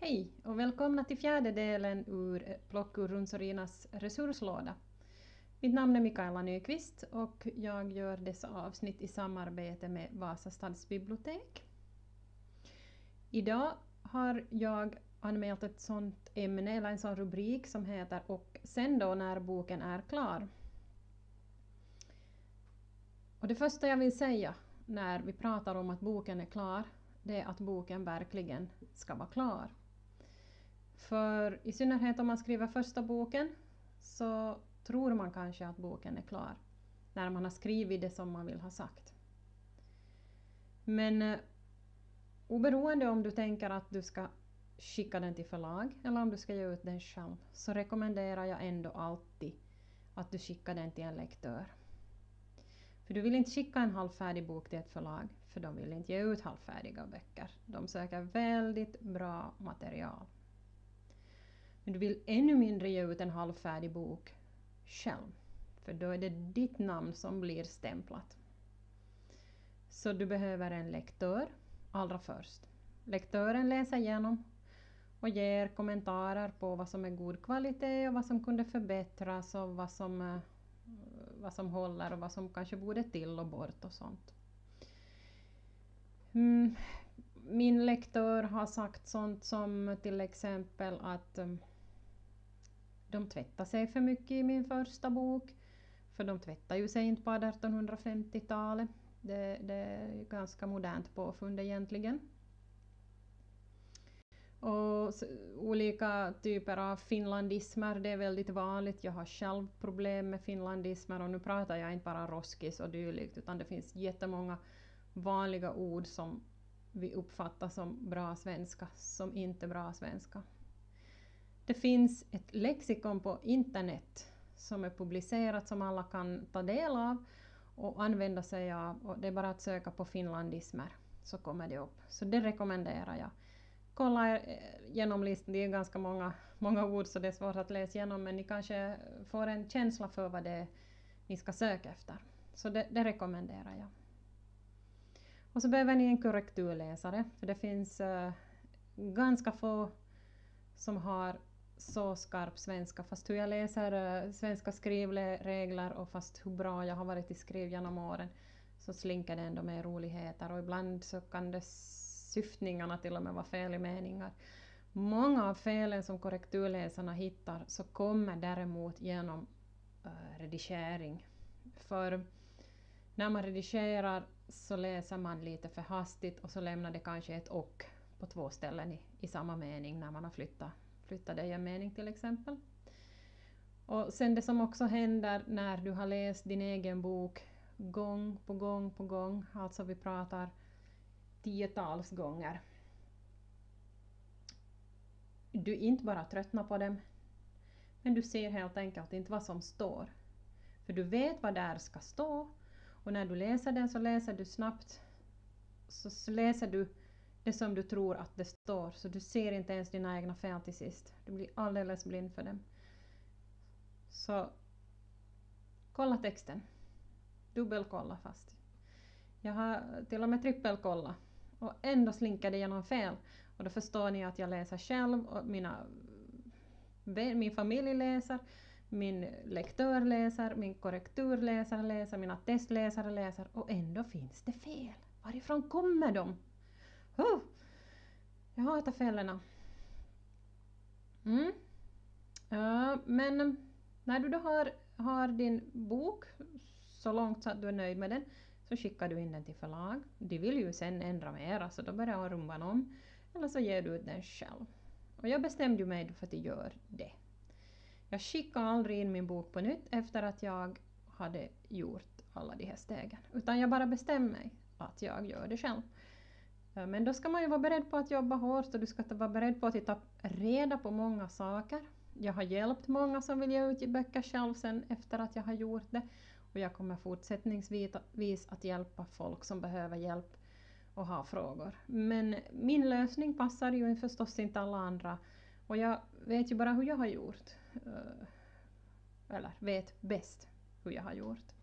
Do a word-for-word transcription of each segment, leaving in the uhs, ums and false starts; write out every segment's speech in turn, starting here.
Hej och välkomna till fjärde delen ur Plock ur Runsorinas resurslåda. Mitt namn är Mikaela Nyqvist och jag gör dessa avsnitt i samarbete med Vasa stadsbibliotek. Idag har jag anmält ett sådant ämne eller en sån rubrik som heter "Och sen då när boken är klar". Och det första jag vill säga när vi pratar om att boken är klar, det är att boken verkligen ska vara klar. För i synnerhet om man skriver första boken så tror man kanske att boken är klar när man har skrivit det som man vill ha sagt. Men eh, oberoende om du tänker att du ska skicka den till förlag eller om du ska ge ut den själv, så rekommenderar jag ändå alltid att du skickar den till en lektör. För du vill inte skicka en halvfärdig bok till ett förlag, för de vill inte ge ut halvfärdiga böcker. De söker väldigt bra material. Men du vill ännu mindre ge ut en halvfärdig bok själv, för då är det ditt namn som blir stämplat. Så du behöver en lektör allra först. Lektören läser igenom och ger kommentarer på vad som är god kvalitet och vad som kunde förbättras och vad som, vad som håller och vad som kanske borde till och bort och sånt. Mm. Min lektör har sagt sånt som till exempel att de tvättar sig för mycket i min första bok. För de tvättar ju sig inte på artonhundrafemtiotalet. Det, det är ganska modernt påfund egentligen. Och så, olika typer av finlandismer, det är väldigt vanligt. Jag har själv problem med finlandismer och nu pratar jag inte bara roskis och dylikt, utan det finns jättemånga vanliga ord som vi uppfattar som bra svenska som inte bra svenska. Det finns ett lexikon på internet som är publicerat som alla kan ta del av och använda sig av, och det är bara att söka på finlandismer så kommer det upp. Så det rekommenderar jag. Kolla igenom listan, det är ganska många, många ord så det är svårt att läsa igenom, men ni kanske får en känsla för vad det är ni ska söka efter. Så det, det rekommenderar jag. Och så behöver ni en korrekturläsare, för det finns uh, ganska få som har så skarp svenska, fast hur jag läser uh, svenska skrivregler och fast hur bra jag har varit i skriv genom åren, så slinker det ändå med roligheter och ibland så kan det syftningarna till och med vara fel i meningar. Många av felen som korrekturläsarna hittar så kommer däremot genom uh, redigering. För när man redigerar så läser man lite för hastigt och så lämnar det kanske ett och på två ställen i, i samma mening när man har flyttat, flyttat det i en mening till exempel. Och sen det som också händer när du har läst din egen bok gång på gång på gång, alltså vi pratar tiotals gånger. Du inte bara tröttnar på dem, men du ser helt enkelt inte vad som står. För du vet vad där ska stå. Och när du läser den så läser du snabbt, så läser du det som du tror att det står. Så du ser inte ens dina egna fel till sist. Du blir alldeles blind för dem. Så kolla texten. Dubbelkolla fast. Jag har till och med trippelkolla. Och ändå slinker det genom fel. Och då förstår ni att jag läser själv och mina, min familj läser. Min lektör läser, min korrekturläsare läser, mina testläsare läser och ändå finns det fel. Varifrån kommer de? Oh, jag hatar fällorna. Mm. Ja, men när du då har, har din bok så långt så att du är nöjd med den, så skickar du in den till förlag. De vill ju sen ändra mer, så då börjar rumban om. Eller så ger du ut den själv. Och jag bestämde mig för att jag gör det. Jag skickar aldrig in min bok på nytt efter att jag hade gjort alla de här stegen. Utan jag bara bestämmer mig att jag gör det själv. Men då ska man ju vara beredd på att jobba hårt och du ska vara beredd på att ta reda på många saker. Jag har hjälpt många som vill ge ut böcker själv sen efter att jag har gjort det. Och jag kommer fortsättningsvis att hjälpa folk som behöver hjälp och har frågor. Men min lösning passar ju förstås inte alla andra. Och jag vet ju bara hur jag har gjort. Eller vet bäst hur jag har gjort.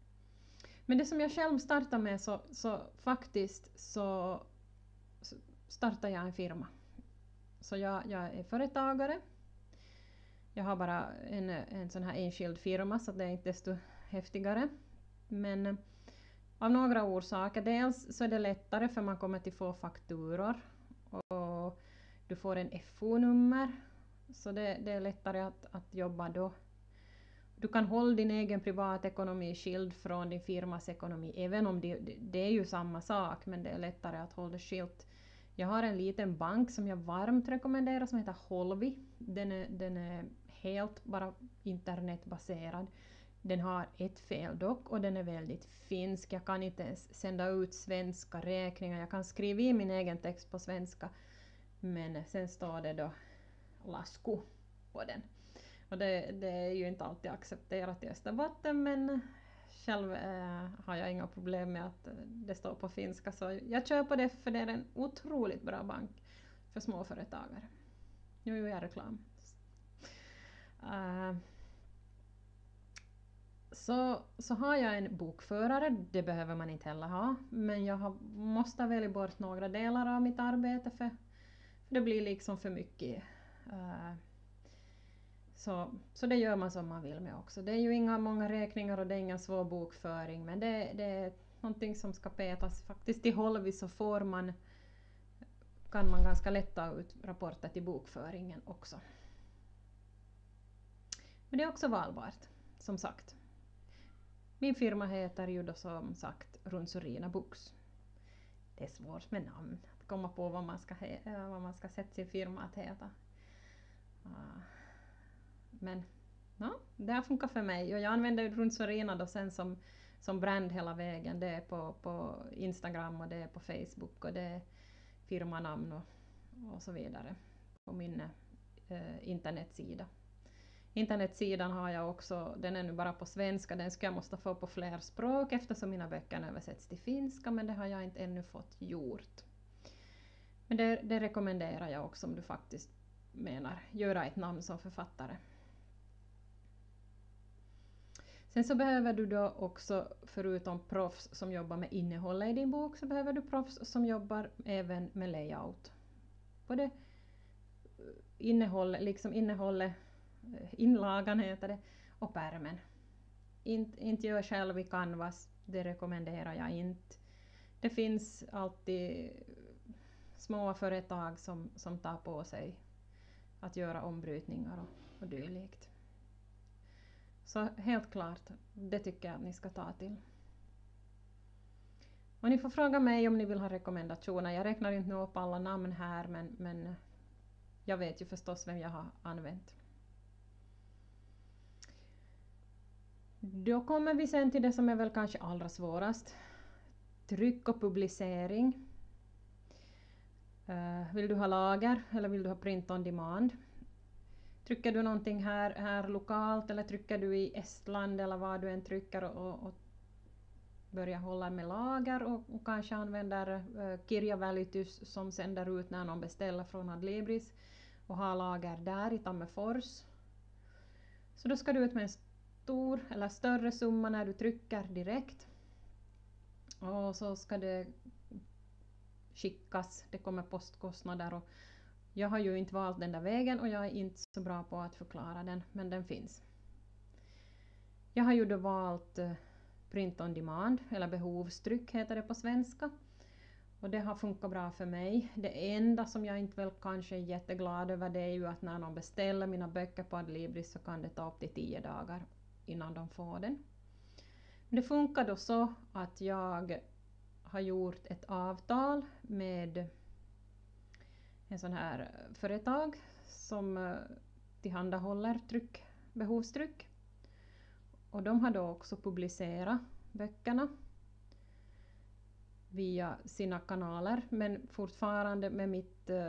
Men det som jag själv startar med så, så faktiskt så, så startade jag en firma. Så jag, jag är företagare. Jag har bara en, en sån här enskild firma, så det är inte desto häftigare. Men av några orsaker. Dels så är det lättare för man kommer till få fakturor. Och du får en F O-nummer. Så det, det är lättare att, att jobba då. Du kan hålla din egen privatekonomi skild från din firmas ekonomi. Även om det, det, det är ju samma sak, men det är lättare att hålla det skilt. Jag har en liten bank som jag varmt rekommenderar som heter Holvi. Den är, den är helt bara internetbaserad. Den har ett fel dock och den är väldigt finsk. Jag kan inte ens sända ut svenska räkningar. Jag kan skriva i min egen text på svenska. Men sen står det då lasku på den. Och det, det är ju inte alltid accepterat i Österbotten, men själv eh, har jag inga problem med att det står på finska. Så jag kör på det, för det är en otroligt bra bank för småföretagare. Nu gör jag reklam. Uh, så, så har jag en bokförare, det behöver man inte heller ha. Men jag har, måste välja bort några delar av mitt arbete för, för det blir liksom för mycket. Uh, Så, så det gör man som man vill med också. Det är ju inga många räkningar och det är ingen svår bokföring. Men det, det är någonting som ska petas. Faktiskt i Holvi så får man, kan man ganska lätt ta ut rapporter till bokföringen också. Men det är också valbart, som sagt. Min firma heter ju då som sagt Runsurina Books. Det är svårt med namn. Att komma på vad man ska, he- vad man ska sätta sin firma att heta. Uh. Men ja, det har funkat för mig. Och jag använder Runsurina då sen som, som brand hela vägen. Det är på, på Instagram och det är på Facebook och det är firmanamn och, och så vidare på min eh, internetsida. Internetsidan har jag också, den är nu bara på svenska. Den ska jag måste få på fler språk eftersom mina böcker översätts till finska, men det har jag inte ännu fått gjort. Men det, det rekommenderar jag också om du faktiskt menar göra ett namn som författare. Sen så behöver du då också, förutom proffs som jobbar med innehållet i din bok, så behöver du proffs som jobbar även med layout. Både innehåll, liksom innehållet, inlagan heter det, och pärmen. Inte, inte gör själv i Canvas, det rekommenderar jag inte. Det finns alltid små företag som, som tar på sig att göra ombrytningar och, och dylikt. Så helt klart, det tycker jag att ni ska ta till. Och ni får fråga mig om ni vill ha rekommendationer. Jag räknar inte nu upp alla namn här, men, men jag vet ju förstås vem jag har använt. Då kommer vi sen till det som är väl kanske allra svårast. Tryck och publicering. Uh, vill du ha lager eller vill du ha print on demand? Trycker du någonting här, här lokalt eller trycker du i Estland eller vad du än trycker och, och börjar hålla med lager och, och kanske använder uh, Kirja Välitys som sänder ut när någon beställer från Adlibris och har lager där i Tammerfors. Så då ska du ut med en stor eller större summa när du trycker direkt. Och så ska det skickas, det kommer postkostnader och jag har ju inte valt den där vägen och jag är inte så bra på att förklara den, men den finns. Jag har ju då valt print on demand, eller behovstryck heter det på svenska. Och det har funkat bra för mig. Det enda som jag inte väl kanske är jätteglad över, det är ju att när någon beställer mina böcker på Adlibris så kan det ta upp till tio dagar innan de får den. Men det funkar då så att jag har gjort ett avtal med en sån här företag som tillhandahåller tryck, behovstryck. Och de har då också publicerat böckerna via sina kanaler, men fortfarande med mitt uh,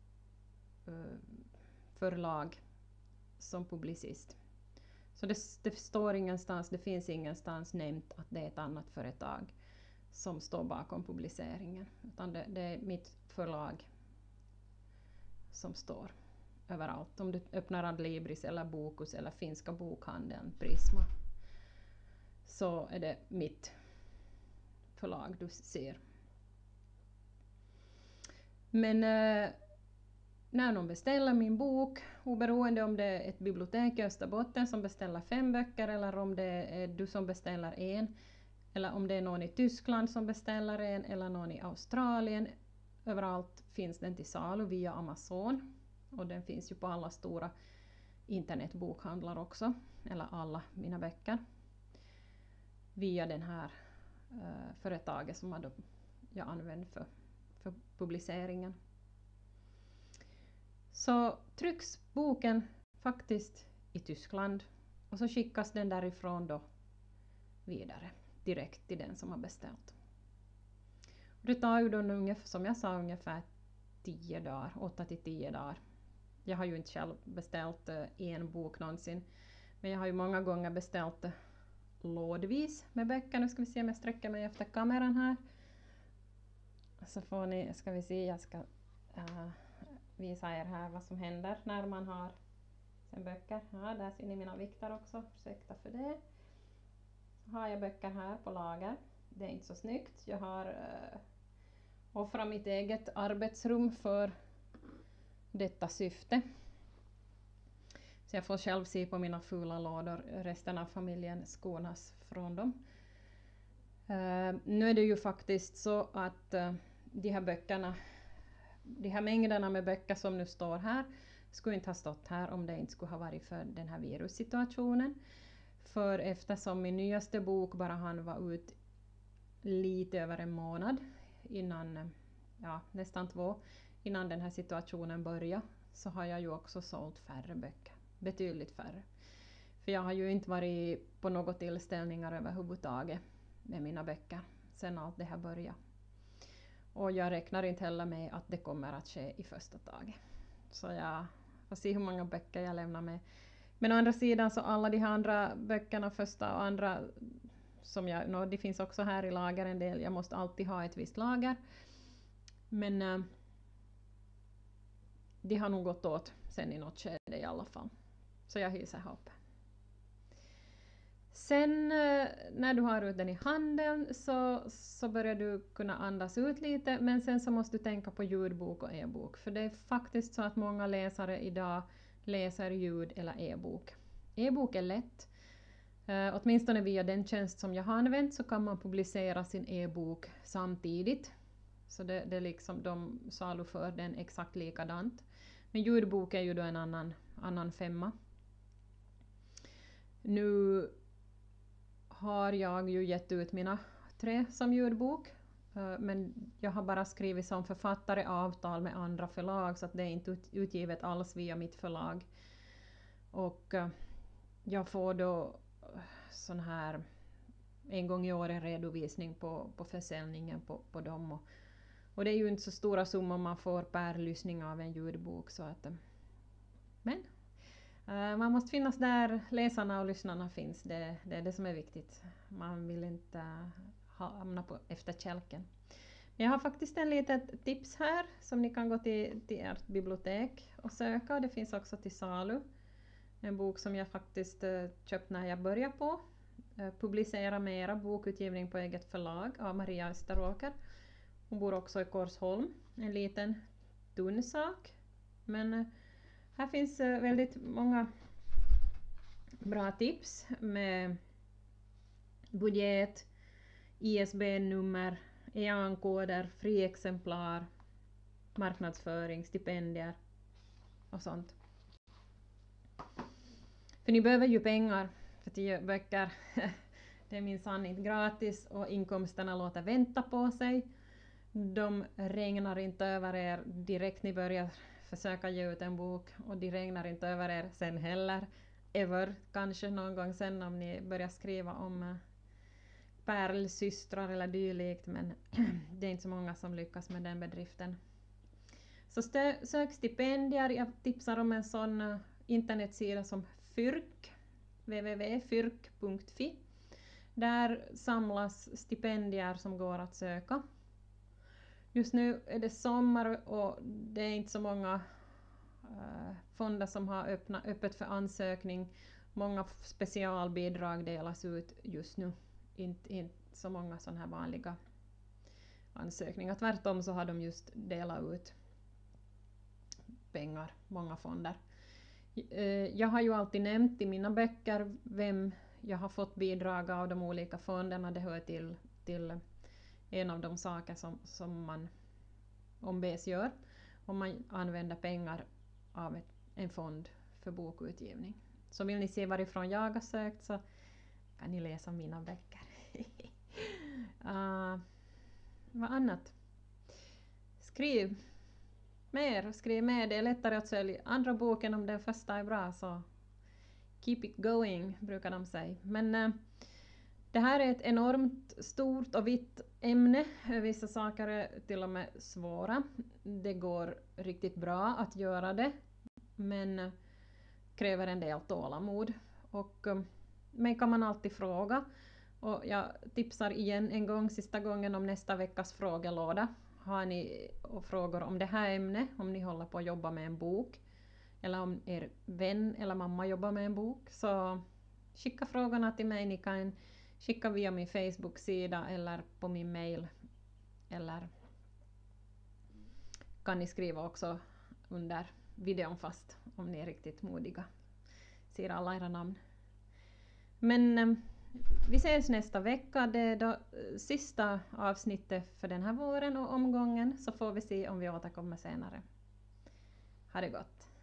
förlag som publicist. Så det, det står ingenstans, det finns ingenstans nämnt att det är ett annat företag som står bakom publiceringen, utan det, det är mitt förlag som står överallt. Om du öppnar Adlibris eller Bokus eller finska bokhandeln Prisma, så är det mitt förlag du ser. Men äh, när någon beställer min bok, oberoende om det är ett bibliotek i Österbotten som beställer fem böcker eller om det är du som beställer en, eller om det är någon i Tyskland som beställer en eller någon i Australien, överallt finns den till salu via Amazon, och den finns ju på alla stora internetbokhandlar också, eller alla mina böcker, via den här uh, företaget som jag, jag använder för, för publiceringen. Så trycks boken faktiskt i Tyskland och så skickas den därifrån då vidare direkt till den som har beställt. Det tar ju då ungefär, som jag sa, ungefär tio dagar, åtta till tio dagar. Jag har ju inte själv beställt en bok någonsin, men jag har ju många gånger beställt lådvis med böcker. Nu ska vi se om jag sträcker mig efter kameran här. Så får ni, ska vi se, jag ska uh, visa er här vad som händer när man har sen böcker. Ja, där ser ni mina vikter också, ursäkta för det. Har jag böcker här på lager. Det är inte så snyggt. Jag har uh, offrat mitt eget arbetsrum för detta syfte. Så jag får själv se på mina fula lådor. Resten av familjen skonas från dem. Uh, nu är det ju faktiskt så att uh, de här böckerna, de här mängderna med böcker som nu står här, skulle inte ha stått här om det inte skulle ha varit för den här virussituationen. För eftersom min nyaste bok bara hann vara ut lite över en månad innan, ja nästan två, innan den här situationen började, så har jag ju också sålt färre böcker. Betydligt färre. För jag har ju inte varit på några tillställningar överhuvudtaget med mina böcker sen allt det här började. Och jag räknar inte heller med att det kommer att ske i första taget. Så jag får se hur många böcker jag lämnar med. Men å andra sidan så alla de här andra böckerna, första och andra, som jag, no, det finns också här i lager en del. Jag måste alltid ha ett visst lager. Men äh, de har nog gått åt sen i något skede i alla fall. Så jag hyser hopp. Sen när du har ut den i handen så, så börjar du kunna andas ut lite, men sen så måste du tänka på ljudbok och e-bok. För det är faktiskt så att många läsare idag läser ljud eller e-bok. E-bok är lätt. Uh, åtminstone via den tjänst som jag har använt så kan man publicera sin e-bok samtidigt. Så det, det är liksom de saluför den exakt likadant. Men ljudbok är ju då en annan, annan femma. Nu har jag ju gett ut mina tre som ljudbok, men jag har bara skrivit som författare avtal med andra förlag, så att det är inte utgivet alls via mitt förlag. Och jag får då sån här en gång i år en redovisning på, på försäljningen på, på dem. Och, och det är ju inte så stora summor man får per lyssning av en ljudbok. Så att, men Uh, man måste finnas där läsarna och lyssnarna finns. Det, det är det som är viktigt. Man vill inte uh, hamna på efterkälken. Jag har faktiskt en litet tips här som ni kan gå till, till ert bibliotek och söka. Det finns också till salu. En bok som jag faktiskt uh, köpt när jag började på. Uh, publicera mera, bokutgivning på eget förlag av Maria Österåker. Hon bor också i Korsholm. En liten tunn sak. Men uh, här finns väldigt många bra tips med budget, I S B-nummer, E A N-koder, friexemplar, marknadsföring, stipendier och sånt. För ni behöver ju pengar för tio böcker. Det är minsann inte gratis och inkomsterna låter vänta på sig. De regnar inte över er direkt ni börjar försöka ge ut en bok, och de regnar inte över er sen heller. Ever, kanske någon gång sen om ni börjar skriva om uh, pärlsystrar eller dylikt, men det är inte så många som lyckas med den bedriften. Så stö- sök stipendier. Jag tipsar om en sån uh, internetsida som Fyrk, w w w punkt fyrk punkt f i. Där samlas stipendier som går att söka. Just nu är det sommar och det är inte så många uh, fonder som har öppna, öppet för ansökning. Många specialbidrag delas ut just nu. Inte, inte så många sådana här vanliga ansökningar. Tvärtom så har de just delat ut pengar, många fonder. Jag har ju alltid nämnt i mina böcker vem jag har fått bidrag av de olika fonderna. Det hör till, till en av de saker som, som man ombes gör om man använder pengar av ett, en fond för bokutgivning. Så vill ni se varifrån jag har sökt så kan ni läsa mina böcker. uh, vad annat? Skriv mer, skriv mer. Det är lättare att sälja andra boken om den första är bra, så keep it going brukar de säga. Men uh, det här är ett enormt stort och vitt ämne. Vissa saker är till och med svåra. Det går riktigt bra att göra det, men uh, kräver en del tålamod. Och uh, mig kan man alltid fråga. Och jag tipsar igen en gång, sista gången, om nästa veckas frågelåda. Har ni frågor om det här ämnet, om ni håller på att jobba med en bok, eller om er vän eller mamma jobbar med en bok, så skicka frågorna till mig. Ni kan skicka via min Facebook-sida eller på min mail, eller kan ni skriva också under videon fast om ni är riktigt modiga. Ser alla era namn. Men vi ses nästa vecka. Det är då sista avsnittet för den här våren och omgången, så får vi se om vi återkommer senare. Ha det gott!